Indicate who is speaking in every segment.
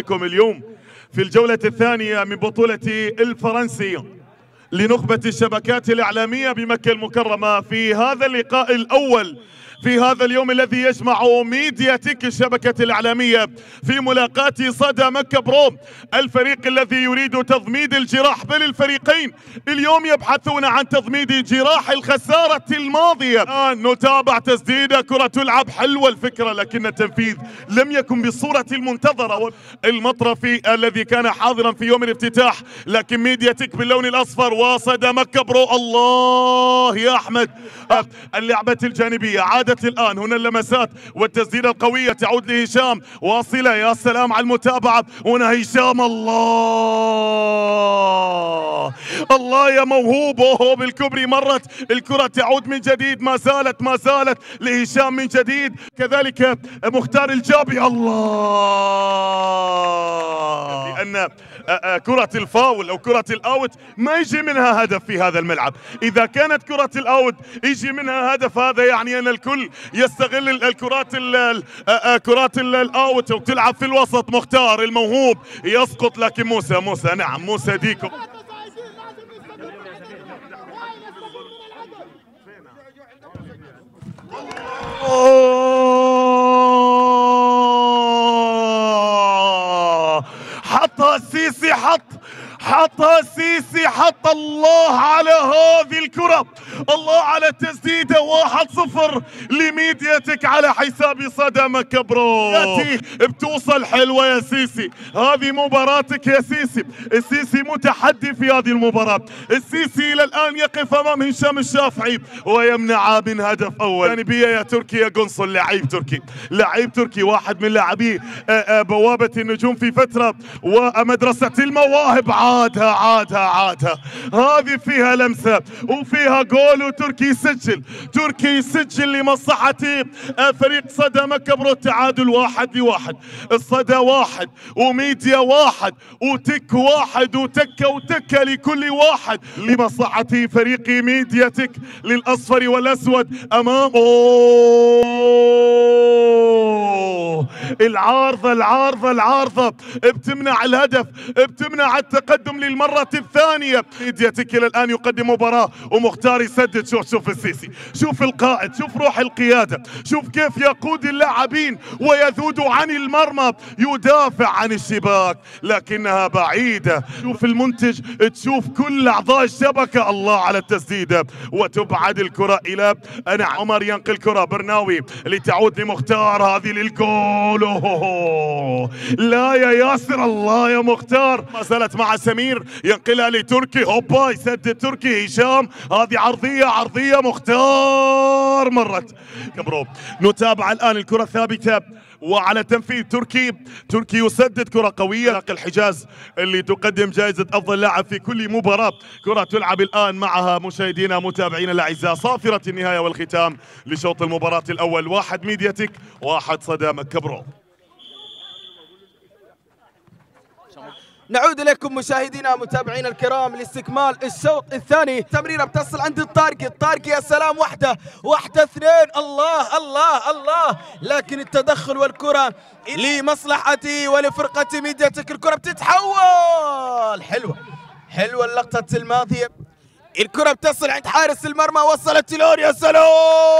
Speaker 1: معكم اليوم في الجولة الثانية من بطولة الفرنسي لنخبة الشبكات الإعلامية بمكة المكرمة في هذا اللقاء الأول في هذا اليوم الذي يجمع ميدياتك الشبكة الإعلامية في ملاقاة صدى مكة برو، الفريق الذي يريد تضميد الجراح، بل الفريقين اليوم يبحثون عن تضميد جراح الخسارة الماضية. الآن نتابع تسديدة، كرة تلعب حلوة الفكرة لكن التنفيذ لم يكن بالصورة المنتظرة. المطرفي الذي كان حاضرا في يوم الافتتاح، لكن ميدياتك باللون الأصفر وصدى مكة برو. الله يا أحمد، اللعبة الجانبية عادت الآن. هنا اللمسات والتسديدة القوية تعود لهشام، واصلة. يا سلام على المتابعة. هنا هشام، الله الله يا موهوب. اوه بالكبري مرت الكرة، تعود من جديد، ما زالت لهشام من جديد، كذلك مختار الجابي. الله، لأن كرة الفاول أو كرة الأوت ما يجي منها هدف في هذا الملعب. إذا كانت كرة الأوت يجي منها هدف، هذا يعني أن الكل يستغل كرات الأوت وتلعب في الوسط. مختار الموهوب يسقط، لكن موسى نعم موسى ديكو حطها السيسي، حطها السيسي، حط الله على هذه الكرة، الله على التسديدة. 1-0 لميدياتك على حساب صدى مكة برو. بتوصل حلوة يا سيسي، هذه مباراتك يا سيسي. السيسي متحدي في هذه المباراة. السيسي إلى الآن يقف أمام هشام الشافعي ويمنع من هدف أول. جانبية يا تركي يا قنصل، لعيب تركي واحد من لاعبي بوابة النجوم في فترة ومدرسة المواهب. عادها هذه فيها لمسة وفيها جول، وتركي يسجل لمصلحة فريق صدى مكة برو. التعادل 1-1. الصدى 1 وميديا 1 وتك 1 وتكة لكل واحد لمصلحة فريق ميدياتك للأصفر والأسود أمام العارضة بتمنع الهدف، بتمنع التقدم للمرة الثانية. ميدياتك إلى الآن يقدم مباراة ومختار يسدد. شوف السيسي، شوف القائد، شوف روح القيادة، شوف كيف يقود اللاعبين ويذود عن المرمى، يدافع عن الشباك لكنها بعيدة. شوف المنتج، تشوف كل أعضاء الشبكة. الله على التسديدة، وتبعد الكرة إلى عمر، ينقل كرة برناوي لتعود لمختار، هذه للجول. لا يا ياسر، الله يا مختار. ما زالت مع سمير، ينقلها لتركي، هوبا يسدد تركي. هشام، هذه عرضية مختار مرت كبرو. نتابع الآن الكرة ثابتة وعلى تنفيذ تركي يسدد كرة قوية. لاقي الحجاز اللي تقدم جائزة أفضل لاعب في كل مباراة. كرة تلعب الآن معها مشاهدينا متابعينا الأعزاء، صافرة النهاية والختام لشوط المباراة الأول. 1 ميدياتك 1 صدى مكة برو.
Speaker 2: نعود إليكم مشاهدينا متابعينا الكرام لاستكمال الشوط الثاني. تمريرة بتصل عند الطارقي، يا سلام، واحدة 2. الله، لكن التدخل والكرة لمصلحتي ولفرقة ميدياتك. الكرة بتتحول، حلوة اللقطة الماضية. الكرة بتصل عند حارس المرمى، وصلت لون، يا سلام،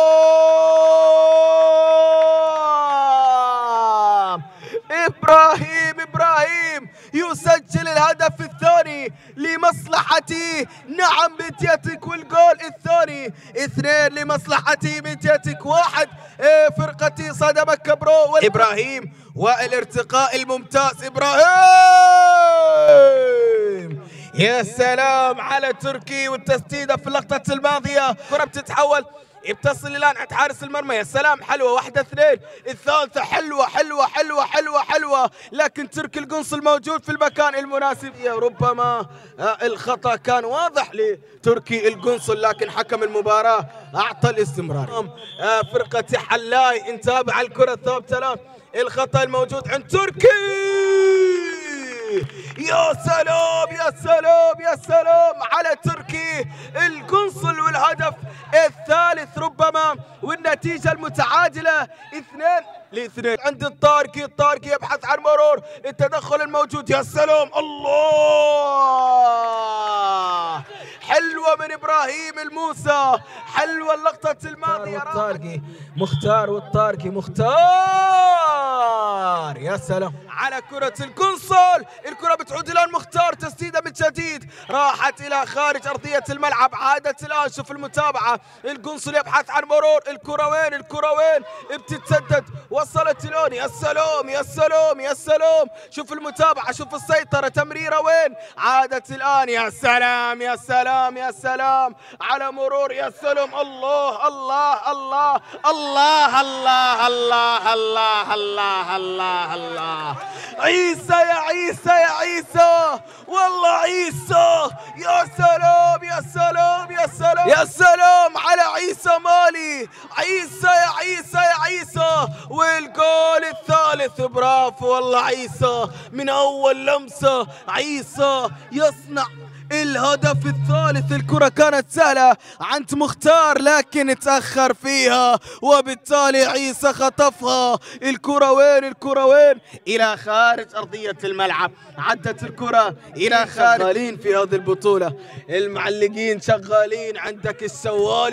Speaker 2: إبراهيم يسجل الهدف الثاني لمصلحتي. نعم ميدياتك، والجول الثاني 2 لمصلحتي ميدياتك 1 فرقتي صدى مكة برو. إبراهيم والارتقاء الممتاز، إبراهيم، يا سلام على تركي والتسديدة في اللقطة الماضية. كرة بتتحول، بتصل الآن عند حارس المرمى، يا سلام، حلوة 1-2. الثالثة حلوة، لكن تركي القنصل موجود في المكان المناسب. ربما الخطأ كان واضح لتركي القنصل، لكن حكم المباراة أعطى الاستمرار. فرقة نتابع الكرة الثابتة الآن. الخطأ الموجود عند تركي، يا سلام يا سلام يا سلام على تركي القنصل، والهدف الثالث ربما، والنتيجة المتعادلة 2-2 عند الطارقي. الطارقي يبحث عن مرور، التدخل الموجود. يا سلام، الله، حلوة من إبراهيم الموسى، حلوة اللقطة الماضية. الطارقي مختار، والطارقي مختار. يا سلام على كرة القنصل، الكرة بتعود إلى المختار، تسديدة من جديد راحت إلى خارج أرضية الملعب. عادت الآن، شوف المتابعة، القنصل يبحث عن مرور، الكرة وين؟ الكرة وين؟ بتتسدد، وصلت الآن. يا سلام يا سلام يا سلام، شوف المتابعة، شوف السيطرة، تمريرة وين؟ عادت الآن. يا سلام يا سلام يا سلام على مرور. يا سلام، الله الله الله الله الله الله الله الله الله الله. عيسى يا عيسى يا عيسى، والله عيسى. يا سلام يا سلام يا سلام يا سلام على عيسى مالي. عيسى يا عيسى يا عيسى، والجول الثالث. برافو والله عيسى، من أول لمسة عيسى يصنع الهدف الثالث. الكرة كانت سهلة عند مختار لكن تأخر فيها، وبالتالي عيسى خطفها. الكرة وين؟ الكرة وين؟ إلى خارج أرضية الملعب. عدت الكرة إلى خارج. شغالين في هذه البطولة، المعلقين شغالين. عندك السوالي،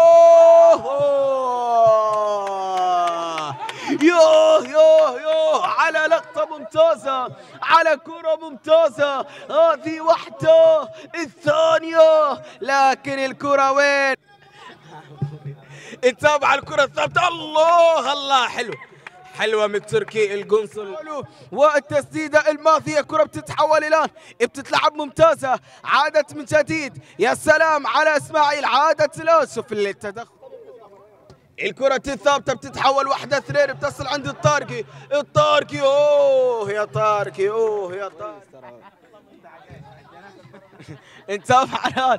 Speaker 2: يوه يوه يوه على لقطة ممتازة، على كرة ممتازة. هذه واحدة، الثانية، لكن الكرة وين؟ نتابع الكرة الثابتة. الله الله، حلوة من تركي القنصل، والتسديدة الماضية. كرة بتتحول الآن، بتتلعب ممتازة، عادت من جديد. يا سلام على اسماعيل، عادت الآن. شوف التدخل، الكرة الثابتة بتتحول 1-2، بتصل عند الطارقي. الطارقي، اوه يا طارقي، اوه يا طارقي. انتابع الآن.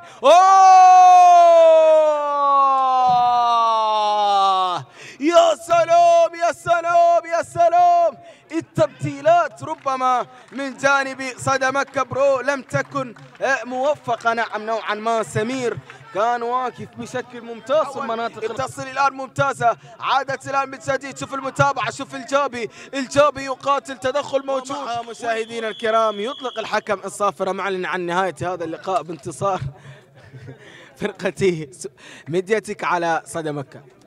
Speaker 2: اوه يا سلام يا سلام يا سلام. التبديلات ربما من جانب صدى مكة برو لم تكن موفقة. نعم نوعا ما، سمير كان واقف بشكل ممتاز في المناطق. التصل الآن ممتازة، عادت الآن من جديد. شوف المتابعة، شوف الجابي يقاتل، تدخل موجود. مشاهدينا الكرام، يطلق الحكم الصافرة معلن عن نهاية هذا اللقاء بانتصار فرقتي ميدياتك على صدى مكة.